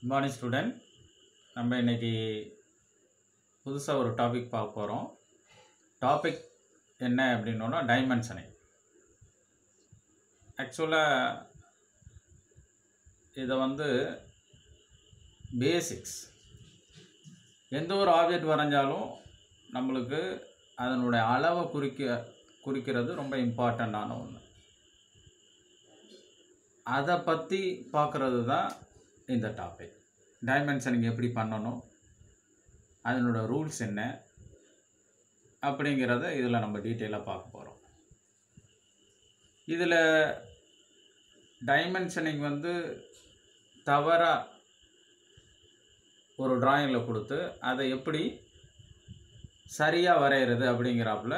Good morning student. நம்ம இன்னைக்கு புதுசா ஒரு டாபிக் பார்க்க போறோம். டாபிக் என்ன அப்படினோனா டைமென்ஷனிங். ஆக்சுவலா இத பேசிக்ஸ். எந்த ஒரு ஆப்ஜெக்ட் வரைஞ்சாலும் நம்மளுக்கு அதனுடைய அளவை குறிக்கிறது ரொம்ப இம்பார்ட்டன்ட்டான ஒன்று. அதை பற்றி பார்க்குறது தான் இந்த டாபிக். டைமென்ஷனிங் எப்படி பண்ணணும், அதனோட ரூல்ஸ் என்ன அப்படிங்கிறத இதில் நம்ம டீட்டெயிலாக பார்க்க போகிறோம். இதில் டைமென்ஷனிங் தவறாக ஒரு டிராயிங்கில் கொடுத்து அதை எப்படி சரியாக வரைகிறது அப்படிங்கிறாப்புல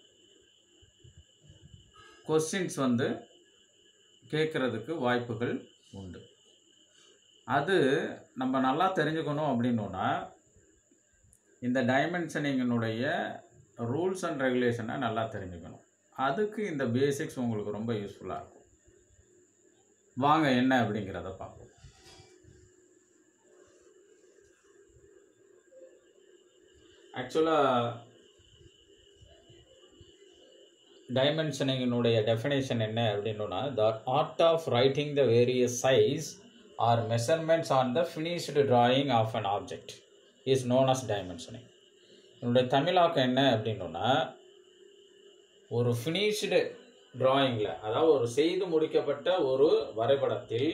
கொஸ்டின்ஸ் கேட்குறதுக்கு வாய்ப்புகள் உண்டு. அது நம்ம நல்லா தெரிஞ்சுக்கணும் அப்படின்னோன்னா இந்த டைமென்ஷனிங்கினுடைய ரூல்ஸ் அண்ட் ரெகுலேஷனை நல்லா தெரிஞ்சுக்கணும். அதுக்கு இந்த பேசிக்ஸ் உங்களுக்கு ரொம்ப யூஸ்ஃபுல்லாக இருக்கும். வாங்க என்ன அப்படிங்கிறத பார்ப்போம். ஆக்சுவலாக டைமென்ஷனிங்கினுடைய டெஃபினேஷன் என்ன அப்படின்னா, the art of writing the various size or measurements on the finished drawing of an object is known as dimensioning. என்னுடைய தமிழாக்கம் என்ன அப்படின்னா, ஒரு ஃபினிஷ்டு டிராயிங்கில், அதாவது ஒரு செய்து முடிக்கப்பட்ட ஒரு வரைபடத்தில்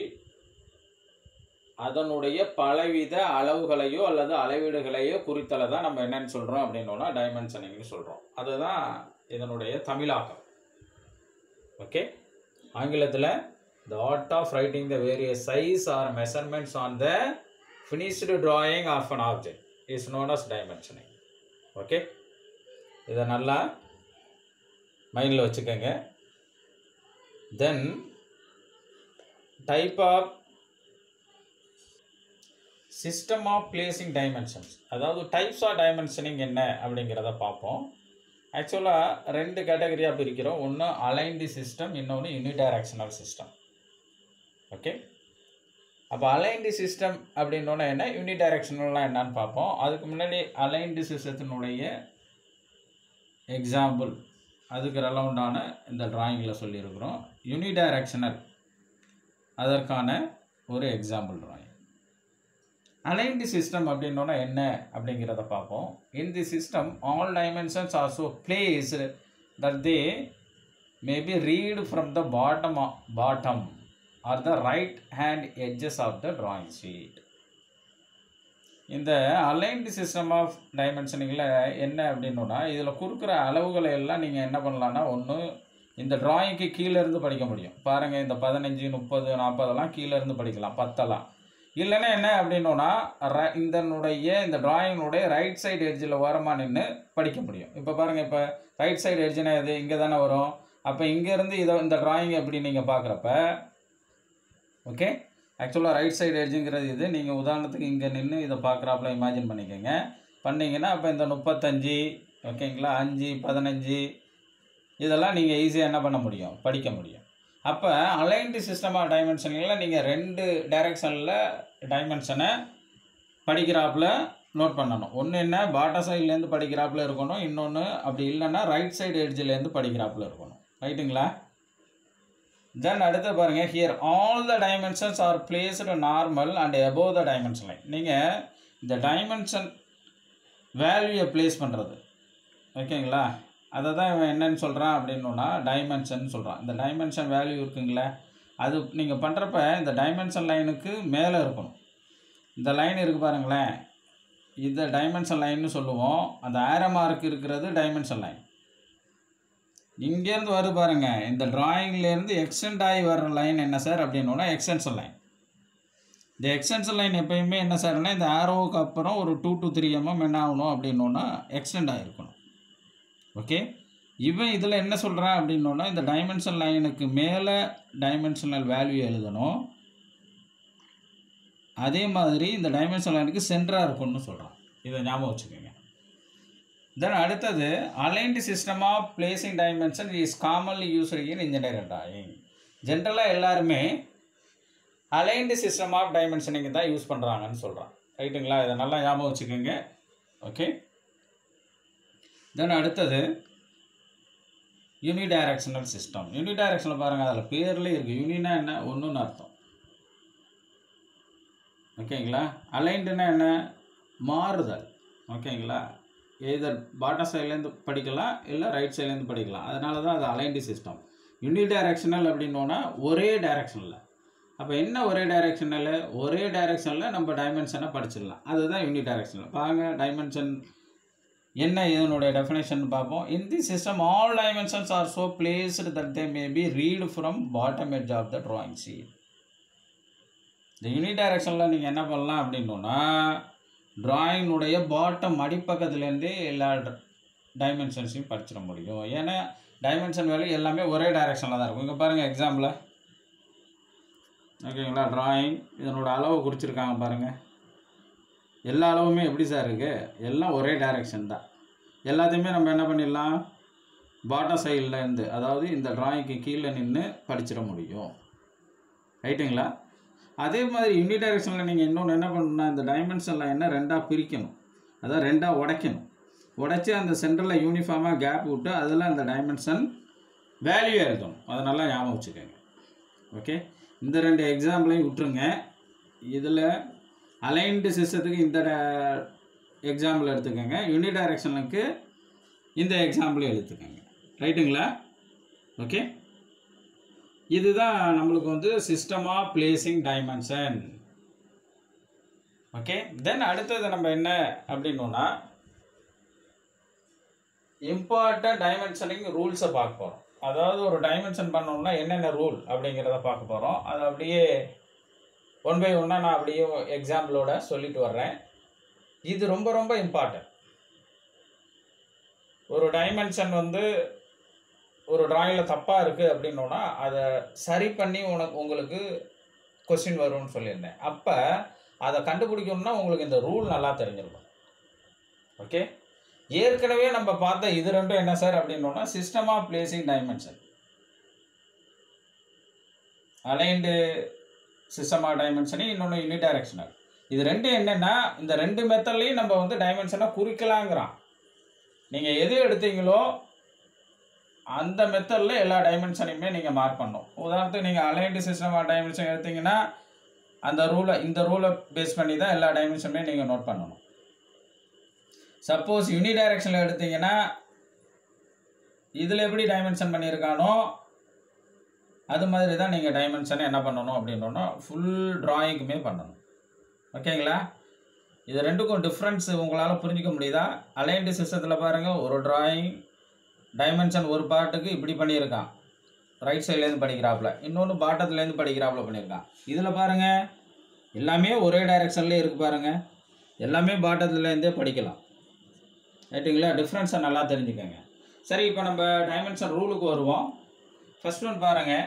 அதனுடைய பலவித அளவுகளையோ அல்லது அளவீடுகளையோ குறித்தலை தான் நம்ம என்னன்னு சொல்கிறோம் அப்படின்னா டைமென்ஷனிங்னு சொல்கிறோம். அதுதான் இதனுடைய தமிழாக்கம். ஓகே, ஆங்கிலத்தில் the art of writing the various size or measurements on the finished drawing of an object is known as dimensioning. Okay, இதை நல்லா மைண்டில் வச்சுக்கோங்க. Then type of system of placing dimensions, அதாவது டைப்ஸ் ஆஃப் டைமென்ஷனிங் என்ன அப்படிங்கிறத பார்ப்போம். ஆக்சுவலாக ரெண்டு கேட்டகரியாக பிரிக்கிறோம். ஒன்று அலைன்டு சிஸ்டம், இன்னொன்று யூனிடைரக்ஷனல் சிஸ்டம். ஓகே, அப்போ அலைன்டு சிஸ்டம் அப்படின்னோன்னா என்ன, யூனிடைரக்ஷனல்லாம் என்னன்னு பார்ப்போம். அதுக்கு முன்னாடி அலைன்டு சிஸ்டத்தினுடைய எக்ஸாம்பிள் அதுக்கு ரெலவெண்டான இந்த டிராயிங்கில் சொல்லியிருக்கிறோம். யூனிடைரக்ஷனல் அதற்கான ஒரு எக்ஸாம்பிள் டிராயிங். அலைன்டு சிஸ்டம் அப்படின்னோன்னா என்ன அப்படிங்கிறத பார்ப்போம். In the system all dimensions are so placed that they may be read from the bottom or the right hand edges of the drawing sheet. இந்த அலைன்டு சிஸ்டம் ஆஃப் டைமென்ஷனிங்கில் என்ன அப்படின்னா, இதில் கொடுக்குற அளவுகளை எல்லாம் நீங்கள் என்ன பண்ணலான்னா, ஒன்று இந்த டிராயிங்க்கு கீழேருந்து படிக்க முடியும். பாருங்கள், இந்த 15, 30, 40 கீழேருந்து படிக்கலாம், 10. இல்லைன்னா என்ன அப்படின்னா, இந்த டிராயிங்கினுடைய ரைட் சைடு எட்ஜில் ஓரமாக நின்று படிக்க முடியும். இப்போ பாருங்கள், இப்போ ரைட் சைடு எட்ஜுனா இது இங்கே தானே வரும். அப்போ இங்கேருந்து இந்த டிராயிங் எப்படி நீங்கள் பார்க்குறப்ப, ஓகே, ஆக்சுவலாக ரைட் சைடு எட்ஜுங்கிறது இது. நீங்கள் உதாரணத்துக்கு இங்கே நின்று இதை பார்க்குறாப்புல இமேஜின் பண்ணிக்கோங்க. பண்ணிங்கன்னா அப்போ இந்த 35, ஓகேங்களா, 5, 15 இதெல்லாம் நீங்கள் ஈஸியாக என்ன பண்ண முடியும், படிக்க முடியும். அப்போ அலைன்டு சிஸ்டம் ஆஃப் டைமென்ஷனில் நீங்கள் 2 டைரெக்ஷனில் டைமென்ஷனை படிக்கிறாப்புல நோட் பண்ணணும். ஒன்று என்ன, பாட்டம் சைட்லேருந்து படிக்கிறாப்புல இருக்கணும். இன்னொன்று அப்படி இல்லைன்னா ரைட் சைடு எட்ஜிலேருந்து படிக்கிறாப்புல இருக்கணும். ரைட்டுங்களா? தென் அடுத்து பாருங்கள், here all the dimensions are placed normal and above the dimension line. நீங்கள் இந்த டைமென்ஷன் வேல்யூயை ப்ளேஸ் பண்ணுறது, ஓகேங்களா, அதை தான் இவன் என்னன்னு சொல்கிறான் அப்படின்னா டைமென்ஷன் சொல்கிறான். இந்த டைமென்ஷன் வேல்யூ இருக்குங்களே, அது நீங்கள் பண்ணுறப்ப இந்த டைமென்ஷன் லைனுக்கு மேலே இருக்கணும். இந்த லைன் இருக்குது பாருங்களேன், இதை டைமென்ஷன் லைன்னு சொல்லுவோம். அந்த ஆரோ மார்க் இருக்கிறது டைமென்ஷன் லைன். இங்கேருந்து வருது பாருங்கள், இந்த டிராயிங்லேருந்து எக்ஸ்டெண்ட் ஆகி வர்ற லைன் என்ன சார் அப்படின்னா எக்ஸ்டென்ஷன் லைன். இந்த எக்ஸ்டென்ஷன் லைன் எப்பயுமே என்ன சார்னா, இந்த ஆரோவுக்கு அப்புறம் ஒரு 2 to 3 mm என்ன ஆகணும் அப்படின்னா எக்ஸ்டெண்ட் ஆகிருக்கணும். ஓகே, இவன் இதில் என்ன சொல்கிறான் அப்படின்னா, இந்த டைமென்ஷன் லைனுக்கு மேலே டைமென்ஷனல் வேல்யூ எழுதணும். அதே மாதிரி இந்த டைமென்ஷன் லைனுக்கு சென்டராக இருக்கும்னு சொல்கிறான். இதை ஞாபகம் வச்சுக்கோங்க. Then அடுத்தது aligned system of placing dimension is commonly used in engineering drawing. ஜென்ரலாக எல்லாருமே அலைன்டு சிஸ்டம் ஆஃப் டைமென்ஷனிங் தான் யூஸ் பண்ணுறாங்கன்னு சொல்கிறான். ரைட்டுங்களா? இதை நல்லா ஞாபகம் வச்சுக்கோங்க. ஓகே. தென் அடுத்தது யூனிடைரக்ஷனல் சிஸ்டம். யூனிடைரக்ஷனில் பாருங்கள், அதில் பேர்லேயே இருக்குது. யூனினா என்ன? ஒன்றுன்னு அர்த்தம். ஓகேங்களா? அலைன்டுனா என்ன? மாறுதல். ஓகேங்களா? எதர் பாட்டம் சைட்லேருந்து படிக்கலாம், இல்லை ரைட் சைட்லேருந்து படிக்கலாம். அதனால தான் அது அலைன்டு சிஸ்டம். யூனிடைரக்ஷனல் அப்படின்னோன்னா ஒரே டைரக்ஷனில். அப்போ என்ன ஒரே டைரக்ஷனில்? ஒரே டைரக்ஷனில் நம்ம டைமென்ஷனை படிச்சிடலாம். அதுதான் யூனிடைரக்ஷனல். பாருங்க, டைமென்ஷன் என்ன, இதனுடைய டெஃபினேஷன் பார்ப்போம். In the system all dimensions are so placed that they may be read from bottom edge of the drawing sheet. இந்த யூனிடைரக்ஷனில் நீங்கள் என்ன பண்ணலாம் அப்படின்னோன்னா, ட்ராயினுடைய பாட்டம் அடிப்பக்கத்துலேருந்தே எல்லா டைமென்ஷன்ஸையும் படிச்சிட முடியும். ஏன்னா டைமென்ஷன் வேலை எல்லாமே ஒரே டைரெக்ஷனில் தான் இருக்கும். இங்கே பாருங்கள் எக்ஸாம்பிள். ஓகேங்களா? ட்ராயிங் இதனோட அளவு குறிச்சிருக்காங்க பாருங்கள். எல்லா அளவுமே எப்படி சார் இருக்குது? எல்லாம் ஒரே டைரெக்ஷன் தான். எல்லாத்தையுமே நம்ம என்ன பண்ணிடலாம்? பாட்டம் சைட்லேருந்து, அதாவது இந்த ட்ராயிங்க்கு கீழே நின்று படிச்சிட முடியும். ரைட்டுங்களா? அதே மாதிரி யூனிடைரக்ஷனில் நீங்கள் இன்னொன்று என்ன பண்ணணும்னா, இந்த டைமென்ஷன் லைனை ரெண்டாக பிரிக்கணும். அதாவது ரெண்டாக உடைக்கணும். உடைச்சி அந்த சென்டரில் யூனிஃபார்மாக கேப் விட்டு அதில் அந்த டைமென்ஷன் வேல்யூ எழுதணும். அதை நல்லா ஞாபகம் வச்சுக்கோங்க. ஓகே. இந்த ரெண்டு எக்ஸாம்பிளையும் விட்டுருங்க. இதில் அலைன்டு சிஸ்டத்துக்கு இந்த எக்ஸாம்பிள் எடுத்துக்கோங்க, யூனிடைரக்ஷனுக்கு இந்த எக்ஸாம்பிள் எடுத்துக்கோங்க. ரைட்டுங்களா? ஓகே. இதுதான் நம்மளுக்கு வந்து system of placing dimension. Okay. Then அடுத்தது நம்ம என்ன அப்படின்னோன்னா, இம்பார்ட்டன்ட் டைமென்ஷனிங் ரூல்ஸை பார்க்க போகிறோம். அதாவது ஒரு டைமென்ஷன் பண்ணோம்னா என்னென்ன ரூல் அப்படிங்கிறத பார்க்க போகிறோம். அது அப்படியே ஒன் பை ஒன்னாக நான் அப்படியே எக்ஸாம்பிளோட சொல்லிட்டு வர்றேன். இது ரொம்ப ரொம்ப இம்பார்ட்டன்ட். ஒரு டைமென்ஷன் வந்து ஒரு ட்ராயிங்கில் தப்பாக இருக்குது அப்படின்னோன்னா அதை சரி பண்ணி உங்களுக்கு கொஸ்டின் வரும்னு சொல்லியிருந்தேன். அப்போ அதை கண்டுபிடிக்கணும்னா உங்களுக்கு இந்த ரூல் நல்லா தெரிஞ்சிருக்கும். ஓகே. ஏற்கனவே நம்ம பார்த்த இது ரெண்டும் என்ன சார் அப்படின்னோன்னா, system of placing dimension, aligned system of dimensioning, இன்னொன்று யூனிடைரக்ஷனல். இது ரெண்டும் என்னென்னா, இந்த ரெண்டு மெத்தட்லையும் நம்ம வந்து டைமென்ஷனை குறிக்கலாங்கிறான். நீங்கள் எது எடுத்தீங்களோ அந்த மெத்தடில் எல்லா டைமென்ஷனையுமே நீங்கள் மார்க் பண்ணணும். உதாரணத்துக்கு நீங்கள் அலைன்டு சிஸ்டம் ஆஃப் டைமென்ஷன் எடுத்தீங்கன்னா இந்த ரூலை பேஸ் பண்ணி தான் எல்லா டைமென்ஷனுமே நீங்கள் நோட் பண்ணணும். சப்போஸ் யூனிடைரக்ஷனில் எடுத்தீங்கன்னா இதில் எப்படி டைமென்ஷன் பண்ணியிருக்கானோ அது மாதிரி தான் நீங்கள் டைமென்ஷனை என்ன பண்ணணும் அப்படின்னா ஃபுல் ட்ராயிங்குமே பண்ணணும். ஓகேங்களா? இது ரெண்டுக்கும் டிஃப்ரென்ஸ் உங்களால் புரிஞ்சிக்க முடியுதா? அலைன்டு சிஸ்டத்தில் பாருங்கள், ஒரு ட்ராயிங் டைமென்ஷன் ஒரு பார்ட்டுக்கு இப்படி பண்ணியிருக்கான், ரைட் சைட்லேருந்து படிக்கிறாப்புல, இன்னொன்று பாட்டத்துலேருந்து படிக்கிறாப்புல பண்ணியிருக்கான். இதில் பாருங்கள் எல்லாமே ஒரே டைரெக்ஷன்லேயே இருக்குது பாருங்கள், எல்லாமே பாட்டத்துலேருந்தே படிக்கலாம். ரைட்டுங்களா? டிஃப்ரென்ஸை நல்லா தெரிஞ்சுக்கோங்க. சரி, இப்போ நம்ம டைமென்ஷன் ரூலுக்கு வருவோம். ஃபர்ஸ்ட் ஒன் பாருங்கள்.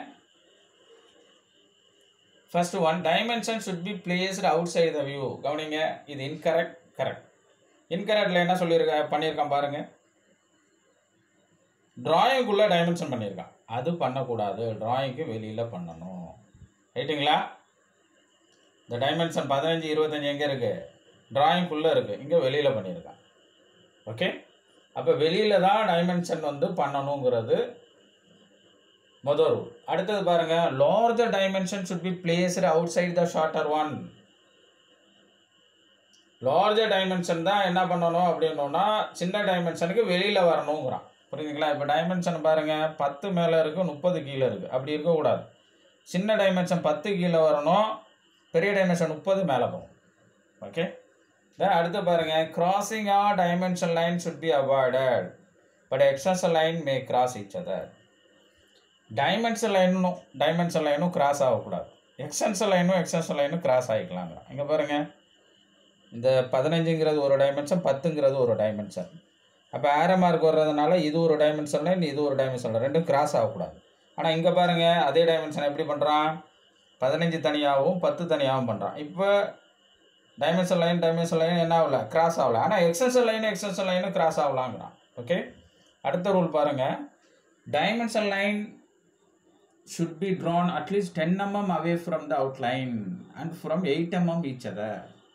First one, dimension should be placed outside the view. கவனிங்க, இது இன்கரெக்ட், கரெக்ட். இன்கரெக்டில் என்ன பண்ணியிருக்கான் பாருங்கள், ட்ராயிங்குள்ளே டைமென்ஷன் பண்ணியிருக்கான். அது பண்ணக்கூடாது, ட்ராயிங்க்கு வெளியில் பண்ணணும். ரைட்டுங்களா? இந்த டைமென்ஷன் 15, 25 எங்கே இருக்குது? ட்ராயிங்குள்ளே இருக்குது, இங்கே வெளியில் பண்ணியிருக்கான். ஓகே. அப்போ வெளியில் தான் டைமென்ஷன் வந்து பண்ணணுங்கிறது முதல் ரூல். அடுத்தது பாருங்கள், larger dimension should be placed outside the shorter one. Larger dimension தான் என்ன பண்ணணும் அப்படின்னோன்னா சின்ன டைமென்ஷனுக்கு வெளியில் வரணுங்கிறான். புரியுதுங்களா? இப்போ டைமென்ஷன் பாருங்கள், 10 மேலே இருக்குது, 30 கீழே இருக்குது. அப்படி இருக்கக்கூடாது. சின்ன டைமென்ஷன் 10 கீழே வரணும், பெரிய டைமென்ஷன் 30 மேலே போகும். ஓகே. அடுத்து பாருங்கள், crossing or dimension line should be avoided but extension line may cross each other. Dimension லைனும் கிராஸ் ஆகக்கூடாது, எக்ஸ்டென்ஷன் லைனும் கிராஸ் ஆகிக்கலாங்க. இங்கே பாருங்கள், இந்த 15ங்கிறது ஒரு டைமென்ஷன், 10ங்கிறது ஒரு டைமென்ஷன். அப்போ ஆரோ மார்க் வர்றதுனால இது ஒரு டைமென்ஷன் லைன், இது ஒரு டைமென்ஷன் லைன், ரெண்டும் கிராஸ் ஆகக்கூடாது. ஆனால் இங்கே பாருங்கள், அதே டைமென்ஷன் எப்படி பண்ணுறான், 15 தனியாகவும் 10 தனியாகவும் பண்ணுறான். இப்போ டைமென்ஷன் லைன் என்ன ஆகல, கிராஸ் ஆகல. ஆனால் எக்ஸ்டென்ஷன் லைனும் கிராஸ் ஆகலாங்கிறான். ஓகே. அடுத்த ரூல் பாருங்கள், dimension line should be drawn at least 10 mm away from the outline and from 8 mm each other.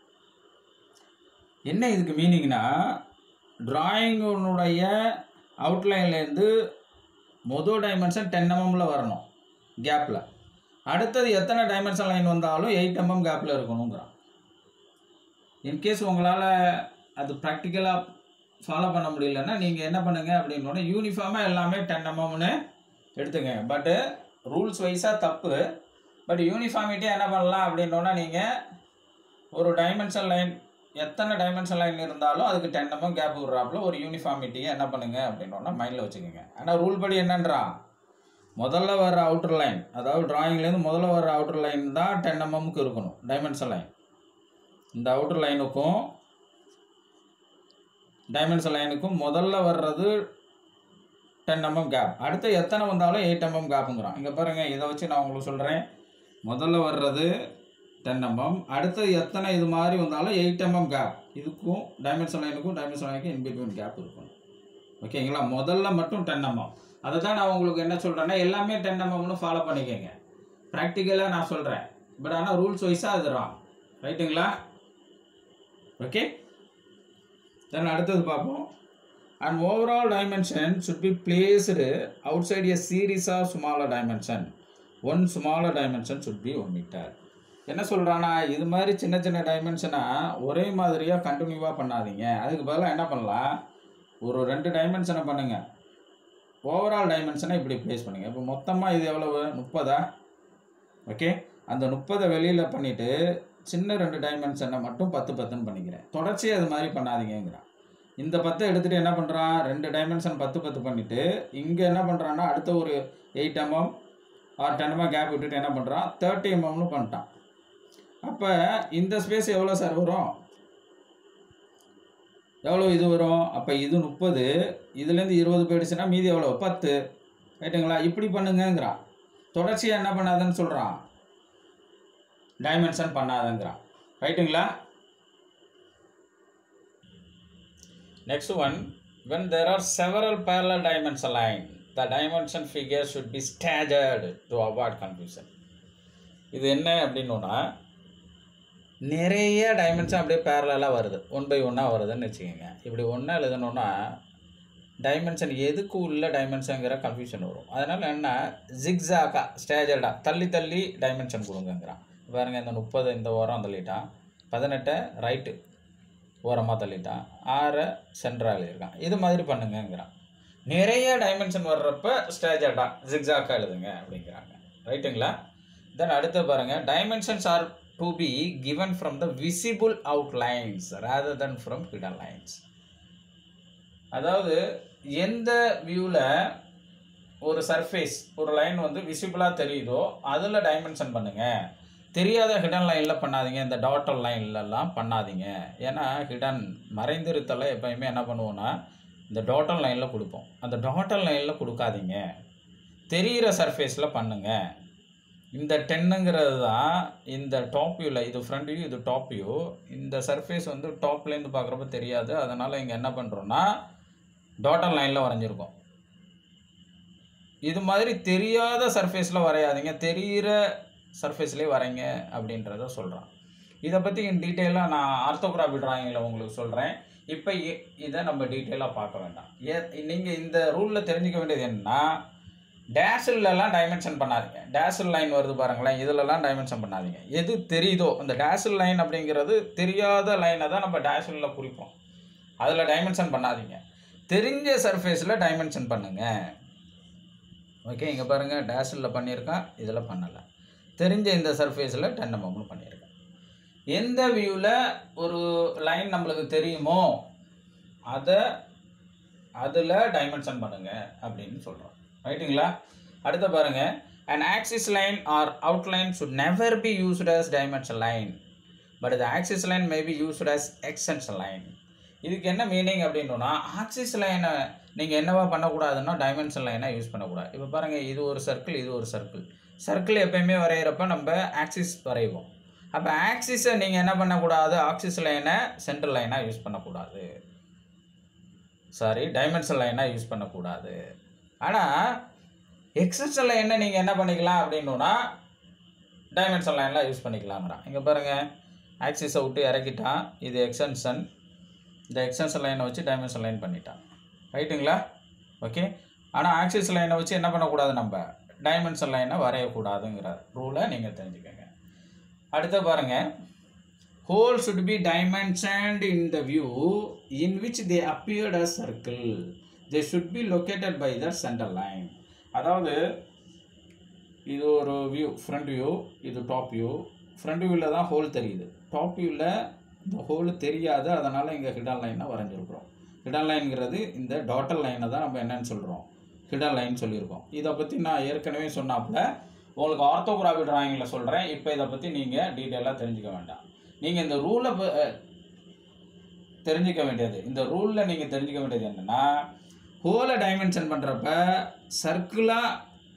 என்ன இதுக்கு மீனிங்னா, டிராயிங்குடைய அவுட்லைன்லேருந்து மொதல் டைமென்ஷன் 10 mmல வரணும் கேப்பில். அடுத்தது எத்தனை டைமென்ஷன் லைன் வந்தாலும் 8 mm கேப்பில் இருக்கணுங்கிறான். இன்கேஸ் உங்களால் அது ப்ராக்டிக்கலாக ஃபாலோ பண்ண முடியலன்னா நீங்கள் என்ன பண்ணுங்கள் அப்படின்னோடனே யூனிஃபார்மாக எல்லாமே 10 mmன்னு எடுத்துங்க. பட்டு ரூல்ஸ் வைஸாக தப்பு. பட் யூனிஃபார்மிட்டியாக என்ன பண்ணலாம் அப்படின்னோன்னா, நீங்கள் ஒரு டைமென்ஷன் லைன் எத்தனை டைமென்ஷன் லைன் இருந்தாலும் அதுக்கு 10 mm கேப் விட்றாப்புல ஒரு யூனிஃபார்மிட்டியை என்ன பண்ணுங்கள் அப்படின்னோன்னா மைண்டில் வச்சுக்கோங்க. ஆனால் ரூல் படி என்னன்றான், முதல்ல வர அவுட்டர் லைன், அதாவது டிராயிங்லேருந்து முதல்ல வர அவுட்டர் லைன் தான் 10 mmக்கு இருக்கணும் டைமென்ஷன் லைன். இந்த அவுட்டர் லைனுக்கும் டைமென்ஷன் லைனுக்கும் முதல்ல வர்றது 10 mm கேப். அடுத்து எத்தனை வந்தாலும் 8 mm கேப்புங்கிறான். இங்கே பாருங்கள், இதை வச்சு நான் உங்களுக்கு சொல்கிறேன். முதல்ல வர்றது 10 mm, அடுத்தது எத்தனை இது மாதிரி வந்தாலும் 8 mm கேப். இதுக்கும் டைமென்ஷன் லைனுக்கும் இன்பிட்வீன் கேப் இருக்கணும். ஓகேங்களா? முதல்ல மட்டும் 10 mm. அதை தான் நான் உங்களுக்கு என்ன சொல்கிறேன்னா, எல்லாமே 10 mmன்னு ஃபாலோ பண்ணிக்கோங்க. ப்ராக்டிக்கலாக நான் சொல்கிறேன். பட் ஆனால் ரூல்ஸ் வைஸாக அது ராங். ரைட்டுங்களா? ஓகே, தென் அடுத்தது பார்ப்போம். An overall dimension should be placed outside a series of smaller dimension. One smaller dimension should be omitted. என்ன சொல்கிறான்னா, இது மாதிரி சின்ன சின்ன டைமென்ஷனாக ஒரே மாதிரியாக கண்டினியூவாக பண்ணாதீங்க. அதுக்கு பதிலாக என்ன பண்ணலாம், ஒரு 2 டைமென்ஷனை பண்ணுங்கள். ஓவரால் டைமென்ஷனை இப்படி ப்ளேஸ் பண்ணுங்கள். இப்போ மொத்தமாக இது எவ்வளவு, 30. ஓகே, அந்த 30 வெளியில் பண்ணிவிட்டு சின்ன 2 டைமென்ஷனை மட்டும் 10 10ன்னு பண்ணிக்கிறேன். தொடர்ச்சியாக அது மாதிரி பண்ணாதீங்கிறான். இந்த 10 எடுத்துகிட்டு என்ன பண்ணுறான், 2 டைமென்ஷன் 10 10 பண்ணிவிட்டு இங்கே என்ன பண்ணுறான்னா அடுத்த ஒரு 8 mm ஆர் 10 mm கேப் விட்டுட்டு என்ன பண்ணுறான், 30 mmன்னு பண்ணிட்டான். அப்போ இந்த ஸ்பேஸ் எவ்வளோ சார் வரும், எவ்வளோ இது வரும்? அப்போ இது 30, இதுலேருந்து 20 போயிடுச்சுன்னா மீதி எவ்வளோ, 10. ரைட்டுங்களா? இப்படி பண்ணுங்கிறான். தொடர்ச்சியாக என்ன பண்ணாதுன்னு சொல்கிறான், டைமென்ஷன் பண்ணாதுங்கிறான். ரைட்டுங்களா? Next one, when there are several parallel dimension lines, the dimension figure should be staggered to avoid confusion. இது என்ன அப்படின்னா, நிறைய டைமென்ஷன் அப்படியே பேரலாக வருது, 1 by 1 வருதுன்னு வச்சுக்கோங்க. இப்படி ஒன்றா எழுதணுன்னா டைமென்ஷன் எதுக்கு உள்ள டைமென்ஷனுங்கிற கன்ஃபியூஷன் வரும். அதனால் என்ன, ஜிக்ஸாக்கா ஸ்டேஜர்டாக தள்ளி தள்ளி டைமென்ஷன் கொடுங்கங்கிறான். பாருங்கள், இந்த 30 இந்த ஓரம் தள்ளிட்டான், 18 ரைட்டு ஓரமாக தள்ளிட்டான், 6 சென்ட்ராக எழுதியிருக்கான். இது மாதிரி பண்ணுங்கிறான். நிறைய டைமென்ஷன் வர்றப்ப ஸ்டேஜர்டாக ஜிக்ஸாக்காக எழுதுங்க அப்படிங்கிறாங்க. ரைட்டுங்களா? தென் அடுத்து பாருங்கள், dimensions are to be given from the visible outlines rather than from hidden lines. அதாவது எந்த வியூவில் ஒரு சர்ஃபேஸ் ஒரு லைன் வந்து விசிபிளாக தெரியுதோ அதில் டைமென்ஷன் பண்ணுங்கள். தெரியாத ஹிடன் லைனில் பண்ணாதீங்க, இந்த டாட்டர் லைன்லலாம் பண்ணாதீங்க. ஏன்னா ஹிடன் மறைந்திருத்தலை எப்போயுமே என்ன பண்ணுவோன்னா இந்த டாட்டர் லைனில் கொடுப்போம். அந்த டாட்டர் லைனில் கொடுக்காதீங்க, தெரிகிற சர்ஃபேஸில் பண்ணுங்கள். இந்த 10ங்கிறது தான் இந்த டாப் வியூவில், இது ஃப்ரண்ட் வியூ, இது டாப் வியூ. இந்த சர்ஃபேஸ் வந்து டாப்லேருந்து பார்க்குறப்ப தெரியாது. அதனால் இங்கே என்ன பண்ணுறோன்னா டாட்டர் லைனில் வரைஞ்சிருக்கோம். இது மாதிரி தெரியாத சர்ஃபேஸில் வரையாதீங்க, தெரிகிற சர்ஃபேஸ்லேயே வரைங்க அப்படின்றத சொல்கிறான். இதை பற்றி டீட்டெயிலாக நான் ஆர்த்தோகிராஃபி டிராயிங்கில் உங்களுக்கு சொல்கிறேன். இப்போ இதை நம்ம டீட்டெயிலாக பார்க்க வேண்டாம். நீங்கள் இந்த ரூலில் தெரிஞ்சிக்க வேண்டியது என்னன்னா, டேஷிலெலாம் டைமென்ஷன் பண்ணாதீங்க. டேஷில் லைன் வருது பாருங்களேன், இதிலலாம் டைமென்ஷன் பண்ணாதீங்க. எது தெரியுதோ, அந்த டேஷில் லைன் அப்படிங்கிறது தெரியாத லைனை தான் நம்ம டேஷில் குறிப்போம். அதில் டைமென்ஷன் பண்ணாதீங்க. தெரிஞ்ச சர்ஃபேஸில் டைமென்ஷன் பண்ணுங்கள். ஓகே, இங்கே பாருங்கள், டேஷில் பண்ணியிருக்கேன், இதில் பண்ணலை. தெரிஞ்ச இந்த சர்ஃபேஸில் 10 mmன்னு பண்ணியிருக்கேன். எந்த வியூவில் ஒரு லைன் நம்மளுக்கு தெரியுமோ அதில் டைமென்ஷன் பண்ணுங்கள் அப்படின்னு சொல்கிறோம். ரைட்டுங்களா? அடுத்து பாருங்கள், an axis line or outline should never be used as dimension line, but the axis line may be used as extension line. இதுக்கு என்ன மீனிங் அப்படின்னா, ஆக்சிஸ் லைனை நீங்கள் என்னவா பண்ணக்கூடாதுன்னா டைமென்ஷன் லைனை யூஸ் பண்ணக்கூடாது. இப்போ பாருங்கள், இது ஒரு சர்க்கிள், இது ஒரு சர்க்கிள். சர்க்கிள் எப்போயுமே வரைகிறப்ப நம்ம ஆக்சிஸ் வரைவோம். அப்போ ஆக்சிஸை நீங்கள் என்ன பண்ணக்கூடாது, ஆக்சிஸ் லைனை சென்ட்ரல் லைனாக யூஸ் பண்ணக்கூடாது, டைமென்ஷன் லைனாக யூஸ் பண்ணக்கூடாது. ஆனால் எக்ஸ்டென்ஷன் லைனை நீங்கள் என்ன பண்ணிக்கலாம் அப்படின்னா டைமென்ஷன் லைனில் யூஸ் பண்ணிக்கலாங்கிறான். இங்கே பாருங்கள், ஆக்சிஸை விட்டு இறக்கிட்டான், இது எக்ஸ்டென்ஷன், இந்த எக்ஸ்டென்ஷன் லைனை வச்சு டைமென்ஷன் லைன் பண்ணிட்டான். ரைட்டுங்களா? ஓகே. ஆனால் ஆக்சிஸ் லைனை வச்சு என்ன பண்ணக்கூடாது, நம்ம டைமென்ஷன் லைனை வரையக்கூடாதுங்கிற ரூலை நீங்கள் தெரிஞ்சுக்கோங்க. அடுத்து பாருங்கள், hole should be dimensioned in the view in which they appeared as circle. They should be located by the center line. அதாவது இது ஒரு வியூ, ஃப்ரண்ட் வியூ, இது டாப் வியூ. ஃப்ரண்ட் வியூவில் தான் ஹோல் தெரியுது, டாப் வியூவில் இந்த ஹோல் தெரியாது. அதனால் இங்கே ஹிடன் லைனை வரைஞ்சிருக்கிறோம். ஹிடன் லைனுங்கிறது இந்த டாட்டல் லைனை தான் நம்ம என்னன்னு சொல்கிறோம், ஹிடன் லைன் சொல்லியிருக்கோம். இதை பற்றி நான் ஏற்கனவே சொன்னாப்புல உங்களுக்கு ஆர்த்தோகிராஃபி டிராயிங்கில் சொல்கிறேன். இப்போ இதை பற்றி நீங்கள் டீட்டெயிலாக தெரிஞ்சுக்க வேண்டாம். நீங்கள் இந்த ரூலை தெரிஞ்சிக்க வேண்டியது, இந்த ரூலில் நீங்கள் தெரிஞ்சிக்க வேண்டியது என்னென்னா, ஹோலை டைமென்ஷன் பண்ணுறப்ப சர்க்கிளாக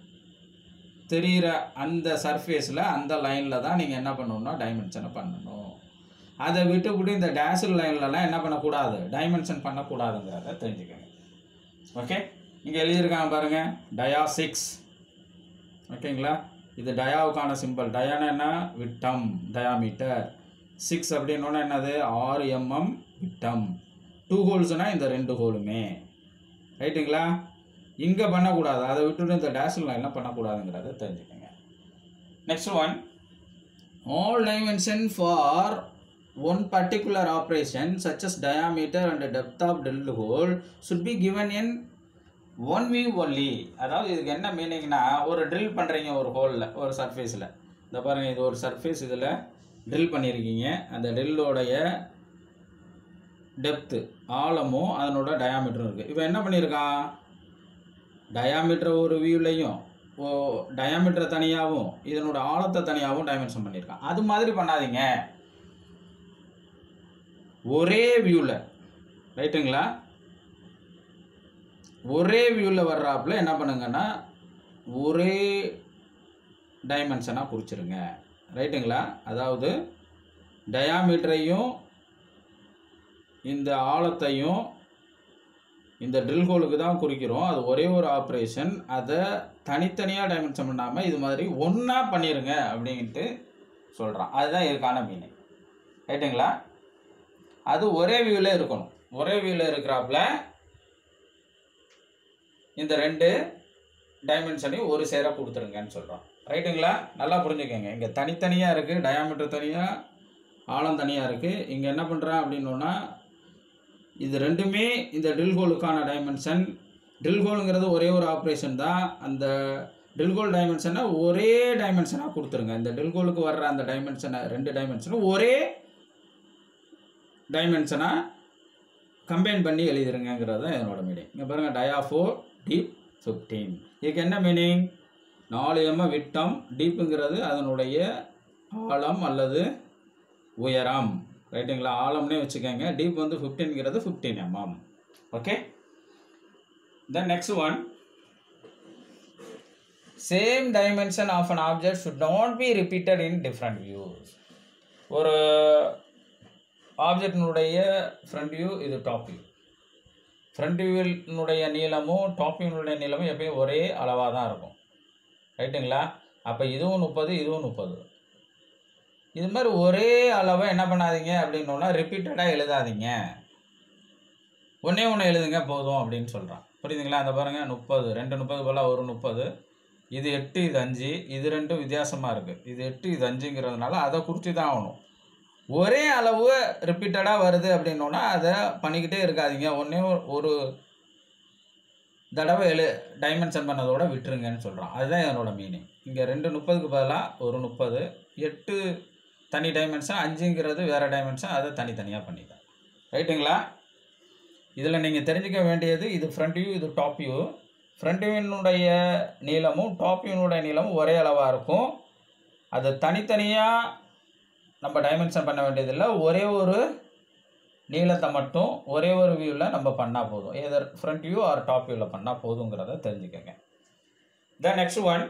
தெரிகிற அந்த சர்ஃபேஸில் அந்த லைனில் தான் நீங்கள் என்ன பண்ணணும்னா டைமென்ஷனை பண்ணணும். அதை விட்டுவிட்டு இந்த டேஷில் லைன்லலாம் என்ன பண்ணக்கூடாது, டைமென்ஷன் பண்ணக்கூடாதுங்கிறத தெரிஞ்சுக்கோங்க. ஓகே. இங்கே எழுதியிருக்காங்க பாருங்கள், டயா 6. ஓகேங்களா? இது டயாவுக்கான சிம்பிள். டயானா என்ன, விட்டம், டயாமீட்டர். 6 அப்படின்னா என்னது, 6 mm விட்டம். 2 ஹோல்ஸ்னால் இந்த 2 ஹோலுமே. ரைட்டுங்களா? இங்கே பண்ணக்கூடாது, அதை விட்டுட்டு இந்த டேஷில் லைன்லாம் பண்ணக்கூடாதுங்கிறத தெரிஞ்சுக்கோங்க. Next one, all dimension for one particular operation such as diameter and depth of drilled hole should be given in one view only. அதாவது இதுக்கு என்ன மீனிங்னா, ஒரு ட்ரில் பண்ணுறீங்க ஒரு ஹோலில், ஒரு சர்ஃபேஸில். இந்த பாருங்கள், இது ஒரு சர்ஃபேஸ், இதில் ட்ரில் பண்ணியிருக்கீங்க. அந்த ட்ரில்லோடைய டெப்த்து, ஆழமும் அதனோட டயாமீட்டரும் இருக்குது. இப்போ என்ன பண்ணியிருக்கான், டயாமீட்டர் ஒரு வியூலையும் டயாமீட்டரை தனியாகவும் இதனோட ஆழத்தை தனியாகவும் டைமென்ஷன் பண்ணியிருக்கான். அது மாதிரி பண்ணாதீங்க, ஒரே வியூவில். ரைட்டுங்களா? ஒரே வியூவில் வர்றாப்புல என்ன பண்ணுங்கன்னா ஒரே டைமென்ஷனாக குறிச்சிருங்க. ரைட்டுங்களா? அதாவது டயாமீட்டரையும் இந்த ஆழத்தையும் இந்த ட்ரில் ஹோலுக்கு தான் குறிக்கிறோம். அது ஒரே ஒரு ஆப்ரேஷன். அதை தனித்தனியாக டைமென்ஷன் பண்ணாமல் இது மாதிரி ஒன்றா பண்ணிடுங்க அப்படின்ட்டு சொல்கிறான். அதுதான் இதுக்கான மீனிங். ரைட்டுங்களா? அது ஒரே வியூவில் இருக்கணும். ஒரே வியூவில் இருக்கிறாப்புல இந்த 2 டைமென்ஷனையும் ஒரு சேர கொடுத்துருங்கன்னு சொல்கிறோம். ரைட்டுங்களா? நல்லா புரிஞ்சுக்கோங்க. இங்கே தனித்தனியாக இருக்குது, டயாமீட்டர் தனியாக, ஆழம் தனியாக இருக்குது. இங்கே என்ன பண்ணுறான் அப்படின்னா, இது ரெண்டுமே இந்த ட்ரில் ஹோலுக்கான டைமென்ஷன். ட்ரில் ஹோலுங்கிறது ஒரே ஒரு ஆப்ரேஷன் தான். அந்த ட்ரில் ஹோல் டைமென்ஷனை ஒரே டைமென்ஷனாக கொடுத்துருங்க. இந்த ட்ரில் ஹோலுக்கு வர்ற அந்த டைமென்ஷனை 2 டைமென்ஷனும் ஒரே டைமென்ஷனாக கம்பைன் பண்ணி எழுதிருங்கிறது தான் இதனோட மீனிங். இங்கே பாருங்கள், டயா 4, டீப் 15. இதுக்கு என்ன மீனிங், 4 mm விட்டம், டீப்புங்கிறது அதனுடைய ஆழம் அல்லது உயரம். ரைட்டுங்களா? ஆழம்னே வச்சுக்கோங்க. டீப் வந்து 15ங்கிறது 15 mm. Okay. Then next one, same dimension of an object should not be repeated in different views. ஒரு ஆப்ஜெக்டினுடைய ஃப்ரண்ட் வியூ, இது டாப் வியூ. ஃப்ரண்ட் வியூனுடைய நீளமும் டாப் வியூனுடைய நீளமும் எப்பயும் ஒரே அளவாக தான் இருக்கும். ரைட்டுங்களா? அப்போ இதுவும் 30, இதுவும் 30. இது மாதிரி ஒரே அளவை என்ன பண்ணாதீங்க அப்படின்னா ரிப்பீட்டடாக எழுதாதீங்க, ஒன்றே ஒன்று எழுதுங்க போதும் அப்படின்னு சொல்கிறான். புரியுதுங்களா? அந்த பாருங்கள், 30, 2 30 போல் ஒரு 30. இது 8, இது 5. இது 2 வித்தியாசமாக இருக்குது. இது 8, இது 5ங்கிறதுனால அதை குறித்து தான் ஆகணும். ஒரே அளவு ரிப்பீட்டடாக வருது அப்படின்னா அதை பண்ணிக்கிட்டே இருக்காதீங்க, ஒன்றே ஒரு தடவை டைமென்ஷன் பண்ணதோட விட்டுருங்கன்னு சொல்கிறான். அதுதான் என்னோட மீனிங். இங்கே 2 30க்கு பதிலாக ஒரு 30, 8 தனி டைமென்ஷன், 5ங்கிறது வேறு டைமென்ஷன், அதை தனித்தனியாக பண்ணிட்டேன். ரைட்டுங்களா? இதில் நீங்கள் தெரிஞ்சுக்க வேண்டியது, இது ஃப்ரண்ட் வியூ, இது டாப் வியூ. ஃப்ரண்ட் வியூனுடைய நீளமும் டாப் வியூனுடைய நீளமும் ஒரே அளவாக இருக்கும். அது தனித்தனியாக நம்ம டைமென்ஷன் பண்ண வேண்டியதில்லை, ஒரே ஒரு நீளத்தை மட்டும் ஒரே ஒரு வியூவில் நம்ம பண்ணால் போதும். Either front view or top வியூவில் பண்ணால் போதுங்கிறத தெரிஞ்சுக்கோங்க. The next one,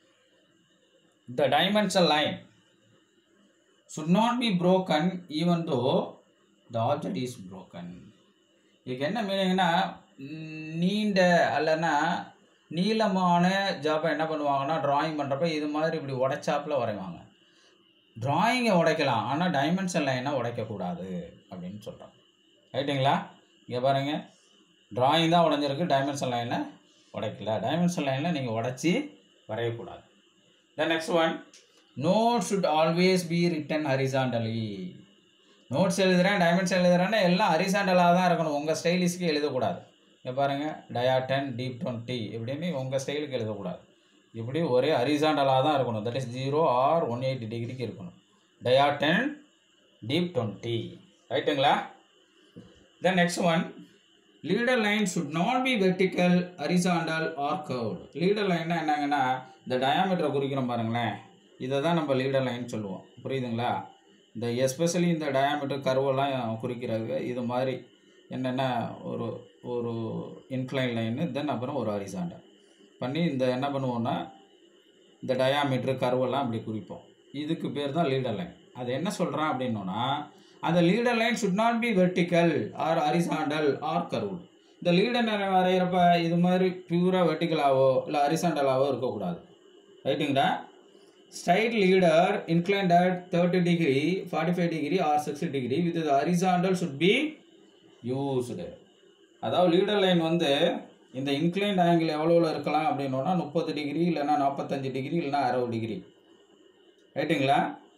the dimension line should not be broken even though the object is broken. இதுக்கு என்ன மீனிங்னா, நீண்ட அல்லனா நீளமான ஜாப்பை என்ன பண்ணுவாங்கன்னா டிராயிங் பண்ணுறப்ப இது மாதிரி இப்படி உடைச்சாப்பில் வரைவாங்க. டிராயிங்கை உடைக்கலாம், ஆனால் டைமென்ஷன் லைனை உடைக்கக்கூடாது அப்படின்னு சொல்கிறோம். ரைட்டுங்களா? இங்கே பாருங்கள், டிராயிங் தான் உடைஞ்சிருக்கு, டைமென்ஷன் லைனை உடைக்கல. டைமென்ஷன் லைனில் நீங்கள் உடைச்சி வரையக்கூடாது. The next one, notes should always be written horizontally. Notes எழுதுகிறேன், டைமென்ஷன் எழுதுகிறேன்னா எல்லாம் ஹரிசாண்டலாக தான் இருக்கணும், உங்கள் ஸ்டைலிஷ்க்கு எழுதக்கூடாது. இங்கே பாருங்கள், டயா 10 டீப் 20 இப்படின்னு உங்கள் ஸ்டைலுக்கு எழுதக்கூடாது. இப்படி ஒரே ஹரிசாண்டலாக தான் இருக்கணும். தட் இஸ் 0 or 180 டிகிரிக்கு இருக்கணும். Dia 10 deep 20. ரைட்டுங்களா? The next one, leader line should not be vertical, horizontal or curved. leader line என்னங்கன்னா இந்த டயாமீட்டரை குறிக்கிறோம் பாருங்களேன், இதை தான் நம்ம லீடர் லைன் சொல்லுவோம். புரியுதுங்களா? இந்த எஸ்பெஷலி இந்த டயாமீட்டர் கர்வெல்லாம் குறிக்கிறது இது மாதிரி என்னென்ன ஒரு ஒரு இன்க்ளைன் லைனு, தென் அப்புறம் ஒரு ஹரிசாண்டல் பண்ணி இந்த என்ன பண்ணுவோன்னா இந்த டயாமீட்டர் கர்வெல்லாம் இப்படி குறிப்போம். இதுக்கு பேர் தான் லீடர் லைன். அது என்ன சொல்கிறான் அப்படின்னோன்னா, அந்த leader line should not be vertical or horizontal or curved. இந்த லீடர் லைன் வரைகிறப்ப இது மாதிரி பியூராக வெர்டிக்கலாவோ இல்லை ஹரிசாண்டலாவோ இருக்கக்கூடாது. ரைட்டுங்களா? Straight leader inclined at 30 degree, 45 degree or 60 degree with the horizontal should be used. அதாவது லீடர் லைன் வந்து இந்த இன்க்ளைண்ட் ஆங்கிள் எவ்வளோவில் இருக்கலாம் அப்படின்னோன்னா 30 டிகிரி இல்லைன்னா 45 டிகிரி இல்லைன்னா 60 டிகிரி. ரைட்டுங்களா?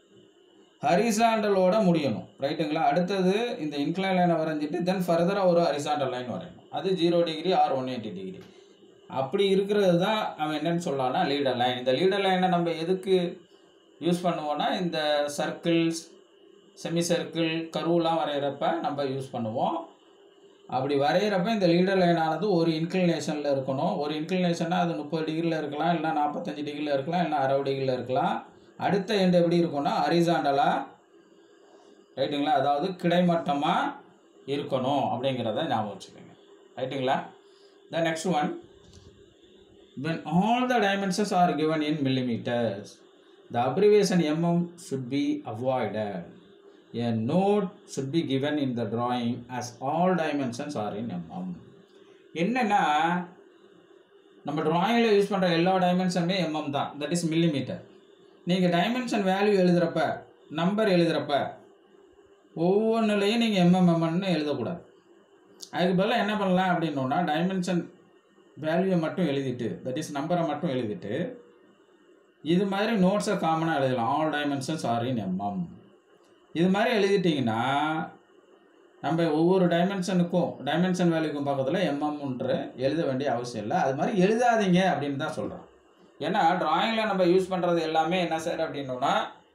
ஹரிசாண்டலோட முடியணும். ரைட்டுங்களா? அடுத்தது இந்த இன்க்ளைன் லைனை வரைஞ்சிட்டு தென் ஃபர்தராக ஒரு ஹரிசாண்டல் லைன் வரையணும். அது 0 டிகிரி ஆர் 180 டிகிரி. அப்படி இருக்கிறது தான் அவன் என்னன்னு சொல்லலாம்னா லீடர் லைன். இந்த லீடர் லைனை நம்ம எதுக்கு யூஸ் பண்ணுவோன்னா இந்த சர்க்கிள்ஸ், செமி சர்க்கிள், கருவெலாம் வரைகிறப்ப நம்ம யூஸ் பண்ணுவோம். அப்படி வரைகிறப்ப இந்த லீடர் லைனானது ஒரு இன்க்ளினேஷனில் இருக்கணும். ஒரு இன்க்ளினேஷன்னா அது 30 டிகிரியில் இருக்கலாம், இல்லைனா 45 டிகிரியில் இருக்கலாம், இல்லைனா 60 டிகிரியில் இருக்கலாம். அடுத்த எண்டு எப்படி இருக்கும்னா ஹரிசாண்டலாக, ரைட்டுங்களா, அதாவது கிடைமட்டமாக இருக்கணும் அப்படிங்கிறத ஞாபகம் வச்சுக்கோங்க. ரைட்டுங்களா? The next one, when all the dimensions are given in millimeters, the abbreviation mm should be avoided. A note should be given in the drawing as all dimensions are in mm. என்னன்னா நம்ம டிராயிங்கில் use பண்ணுற எல்லா டைமென்ஷனுமே mm தான், that is millimetre. நீங்கள் dimension value எழுதுகிறப்ப, number எழுதுகிறப்ப ஒவ்வொன்றுலையும் நீங்கள் mmன்னு எழுதக்கூடாது. அதுக்கு பதிலாக என்ன பண்ணலாம் அப்படின்னோன்னா டைமென்ஷன் வேல்யூவை மட்டும் எழுதிட்டு, தட் இஸ் நம்பரை மட்டும் எழுதிட்டு இது மாதிரி நோட்ஸை காமனாக எழுதலாம். All dimensions are in mm. இது மாதிரி எழுதிட்டிங்கன்னா நம்ம ஒவ்வொரு டைமென்ஷனுக்கும் டைமென்ஷன் வேல்யூக்கும் பக்கத்தில் mmன்ற எழுத வேண்டிய அவசியம் இல்லை. அது மாதிரி எழுதாதீங்க அப்படின்னு தான் சொல்கிறோம். ஏன்னா டிராயிங்கில் நம்ம யூஸ் பண்ணுறது எல்லாமே என்ன சார் அப்படின்னோன்னா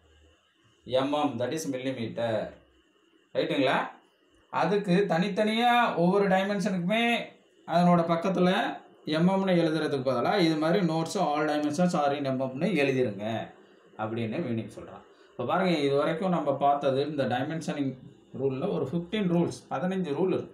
mm, தட் இஸ் மில்லிமீட்டர். ரைட்டுங்களா? அதுக்கு தனித்தனியாக ஒவ்வொரு டைமென்ஷனுக்குமே அதனோட பக்கத்தில் mmன்னு எழுதுறதுக்கு பதிலாக இது மாதிரி notes all dimensions are in mmன்னு எழுதிருங்க அப்படின்னு மீனிங் சொல்கிறான். இப்போ பாருங்கள், இது வரைக்கும் நம்ம பார்த்தது இந்த டைமென்ஷனிங் ரூலில் ஒரு 15 ரூல்ஸ், 15 ரூல் இருக்குது.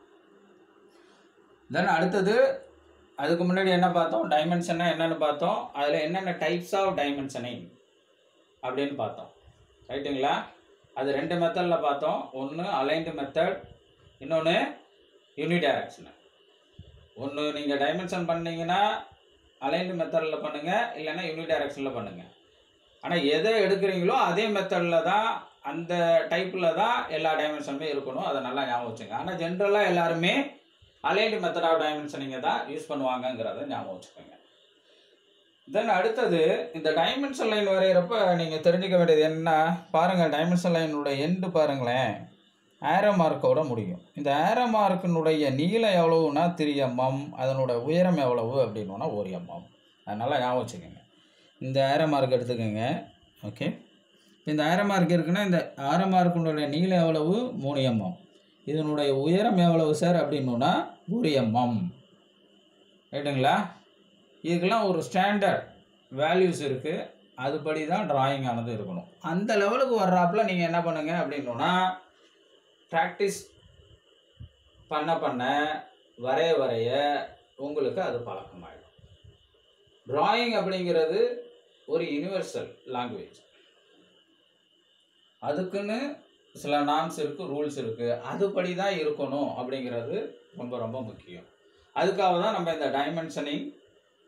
தென் அடுத்தது அதுக்கு முன்னாடி என்ன பார்த்தோம், டைமென்ஷன்னா என்னென்னு பார்த்தோம், அதில் என்னென்ன டைப்ஸ் ஆஃப் டைமென்ஷனிங் அப்படின்னு பார்த்தோம். ரைட்டுங்களா? அது 2 மெத்தடில் பார்த்தோம். ஒன்று அலைன்டு மெத்தட், இன்னொன்று யூனிடைரக்ஷனல். ஒன்று நீங்கள் டைமென்ஷன் பண்ணிங்கன்னா அலைன்டு மெத்தடில் பண்ணுங்கள், இல்லைன்னா யூனிடைரக்ஷனில் பண்ணுங்கள். ஆனால் எதை எடுக்கிறீங்களோ அதே மெத்தடில் தான், அந்த டைப்பில் தான் எல்லா டைமென்ஷனுமே இருக்கணும். அதை நல்லா ஞாபகம் வச்சுங்க. ஆனால் ஜென்ரலாக எல்லாருமே அலைன்டு மெத்தட் ஆஃப் டைமென்ஷனிங்கை தான் யூஸ் பண்ணுவாங்கங்கிறத ஞாபகம் வச்சுக்கோங்க. தென் அடுத்தது இந்த டைமென்ஷன் லைன் வரைகிறப்ப நீங்கள் தெரிஞ்சுக்க வேண்டியது என்ன பாருங்கள், டைமென்ஷன் லைனுடைய எண்டு பாருங்களேன், ஆரோ மார்க்கோட முடியும். இந்த ஆரோ மார்க்கினுடைய நீளம் எவ்வளவுனா 3 mm, அதனோட உயரம் எவ்வளவு அப்படின்னா 1 mm. அதனால் ஞாபகம் வச்சுக்கோங்க. இந்த ஆரோ மார்க் எடுத்துக்கோங்க. ஓகே, இந்த ஆரோ மார்க் இருக்குன்னா இந்த ஆரோ மார்க்கினுடைய நீளம் எவ்வளவு 3 mm, இதனுடைய உயரம் எவ்வளவு சார் அப்படின்னா 1 mm. ரைட்டுங்களா? இதுக்கெல்லாம் ஒரு ஸ்டாண்டர்ட் வேல்யூஸ் இருக்குது, அதுபடி தான் டிராயிங் ஆனது இருக்கணும். அந்த லெவலுக்கு வர்றாப்புல நீங்கள் என்ன பண்ணுங்கள் அப்படின்னா ப்ராக்டிஸ் பண்ண பண்ண வரைய வரைய உங்களுக்கு அது பழக்கமாயிடும். டிராயிங் அப்படிங்கிறது ஒரு யூனிவர்சல் லாங்குவேஜ். அதுக்குன்னு சில நார்ம்ஸ் இருக்குது, ரூல்ஸ் இருக்குது, அதுபடி தான் இருக்கணும் அப்படிங்கிறது ரொம்ப ரொம்ப முக்கியம். அதுக்காக தான் நம்ம இந்த டைமென்ஷனிங்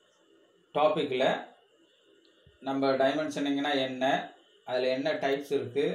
டாப்பிக்கில் நம்ம டைமென்ஷனிங்னா என்ன, அதில் என்ன டைப்ஸ் இருக்குது,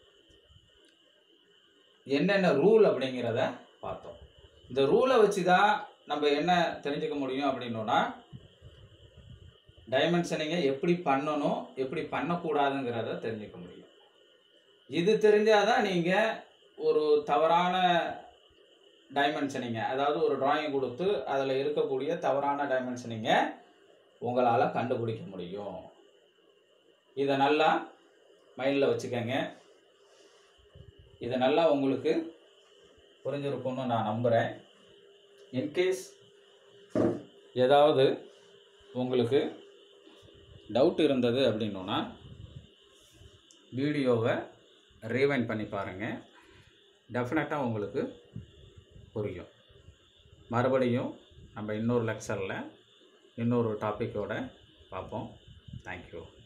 என்னென்ன ரூல் அப்படிங்கிறத பார்த்தோம். இந்த ரூலை வச்சு தான் நம்ம என்ன தெரிஞ்சுக்க முடியும் அப்படின்னோன்னா, டைமென்ஷனிங்கை எப்படி பண்ணணும், எப்படி பண்ணக்கூடாதுங்கிறத தெரிஞ்சுக்க முடியும். இது தெரிஞ்சால் தான் நீங்கள் ஒரு தவறான டைமென்ஷனிங்கை, அதாவது ஒரு டிராயிங் கொடுத்து அதில் இருக்கக்கூடிய தவறான டைமென்ஷனிங்கை உங்களால் கண்டுபிடிக்க முடியும். இதை நல்லா மைண்டில் வச்சுக்கோங்க. இதை நல்லா உங்களுக்கு புரிஞ்சிருக்கும்னு நான் நம்புகிறேன். இன்கேஸ் ஏதாவது உங்களுக்கு டவுட் இருந்தது அப்படின்னா வீடியோவை ரீவைண்ட் பண்ணி பாருங்கள். டெஃபினட்டாக உங்களுக்கு புரியும். மறுபடியும் நம்ம இன்னொரு லெக்சரில் இன்னொரு டாப்பிக்கோடு பார்ப்போம். தேங்க்யூ.